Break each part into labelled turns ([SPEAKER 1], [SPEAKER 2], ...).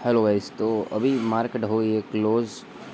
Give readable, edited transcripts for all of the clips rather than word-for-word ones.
[SPEAKER 1] Hello guys, तो अभी market हो गई है क्लोज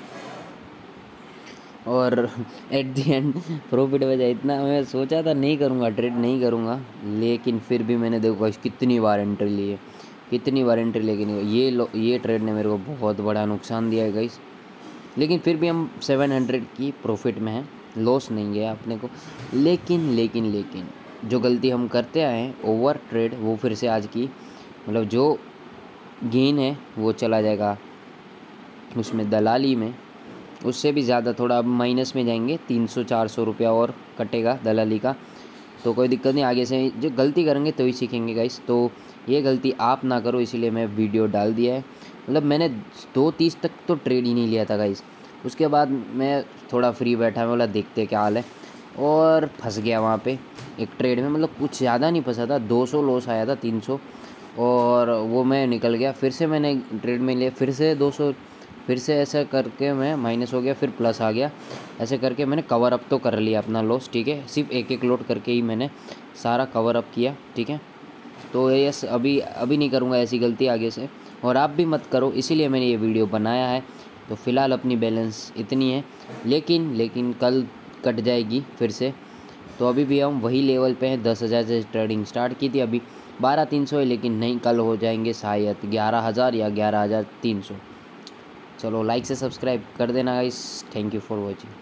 [SPEAKER 1] और एट द एंड प्रॉफिट बचा। इतना मैं सोचा था नहीं करूँगा, ट्रेड नहीं करूँगा, लेकिन फिर भी मैंने देखो गाइस कितनी बार एंट्री ली है, कितनी बार एंट्री लेके नहीं। ये ट्रेड ने मेरे को बहुत बड़ा नुकसान दिया है गाइस, लेकिन फिर भी हम 700 की प्रॉफिट में हैं, लॉस नहीं गया अपने को। लेकिन जो गलती हम करते आए हैं ओवर ट्रेड, वो फिर से आज की मतलब जो गेन है वो चला जाएगा उसमें दलाली में, उससे भी ज़्यादा थोड़ा अब माइनस में जाएंगे, 300-400 रुपया और कटेगा दलाली का। तो कोई दिक्कत नहीं, आगे से जो गलती करेंगे तो ही सीखेंगे गाइस। तो ये गलती आप ना करो, इसीलिए मैं वीडियो डाल दिया है। मतलब मैंने 2:30 तक तो ट्रेड ही नहीं लिया था गाइस। उसके बाद मैं थोड़ा फ्री बैठा, मैं बोला देखते क्या हाल है, और फंस गया वहाँ पे एक ट्रेड में। मतलब कुछ ज़्यादा नहीं फंसा था, 200 लॉस आया था, 300, और वो मैं निकल गया। फिर से मैंने ट्रेड में लिया, फिर से 200, फिर से ऐसा करके मैं माइनस हो गया, फिर प्लस आ गया। ऐसे करके मैंने कवर अप तो कर लिया अपना लॉस, ठीक है। सिर्फ एक लोड करके ही मैंने सारा कवर अप किया, ठीक है। तो यस, अभी नहीं करूँगा ऐसी गलती आगे से, और आप भी मत करो, इसीलिए मैंने ये वीडियो बनाया है। तो फ़िलहाल अपनी बैलेंस इतनी है, लेकिन कल कट जाएगी फिर से। तो अभी भी हम वही लेवल पे हैं, 10,000 से ट्रेडिंग स्टार्ट की थी, अभी 12,300 है, लेकिन नहीं, कल हो जाएंगे शायद 11,000 या 11,300। चलो लाइक से सब्सक्राइब कर देना guys. Thank you for watching.